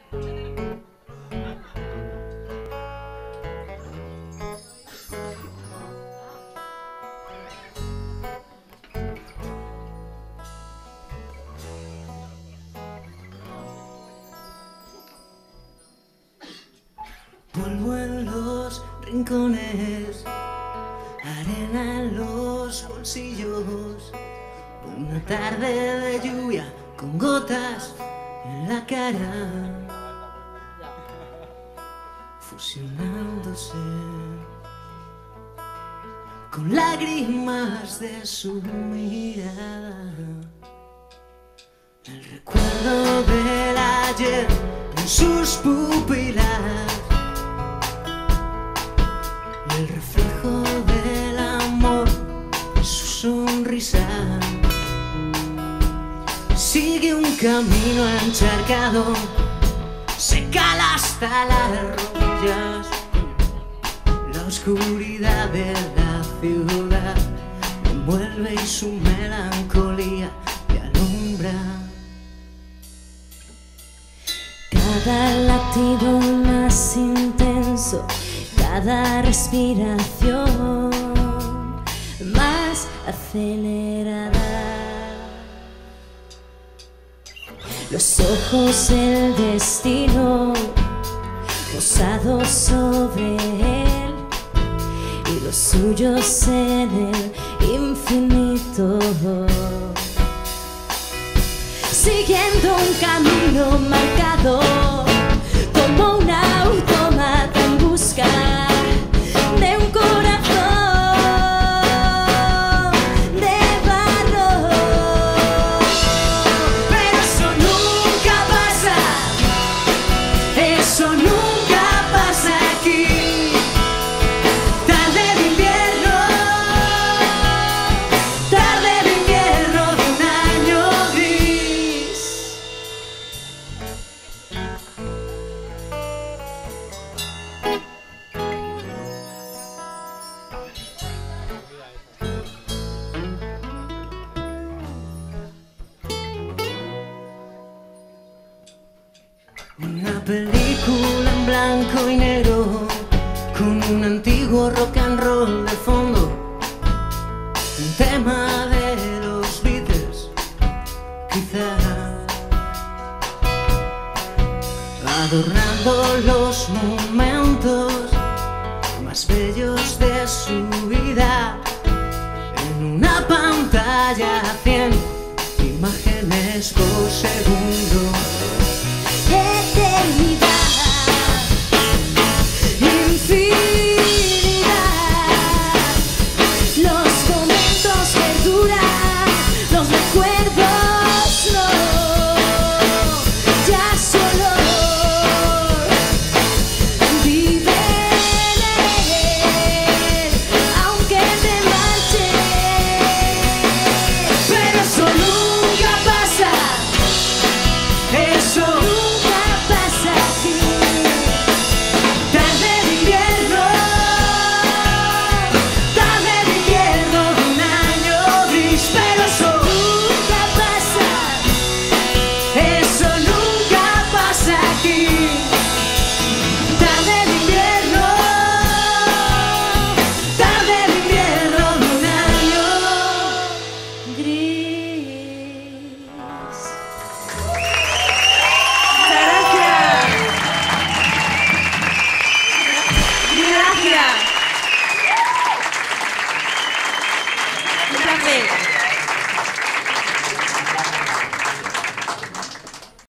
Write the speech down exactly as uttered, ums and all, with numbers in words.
Polvo en los rincones, arena en los bolsillos, una tarde de lluvia con gotas en la cara, fusionándose con lágrimas de su mirada. El recuerdo del ayer en sus pupilas, el reflejo del amor en su sonrisa. Sigue un camino encharcado, se cala hasta las rodillas. La oscuridad de la ciudad lo envuelve y su melancolía le alumbra. Cada latido más intenso, cada respiración más acelerada. Los ojos del destino posados sobre él y los suyos en el infinito, siguiendo un camino marcado como un autómata en busca de un corazón de barro. Pero eso nunca pasa, eso nunca pasa aquí. Tarde de invierno, tarde de invierno de un año gris. Una película en blanco y negro con un antiguo rock and roll de fondo, un tema de los Beatles, quizá, adornando los momentos más bellos de su vida. En una pantalla cien imágenes por segundo. Eternidad.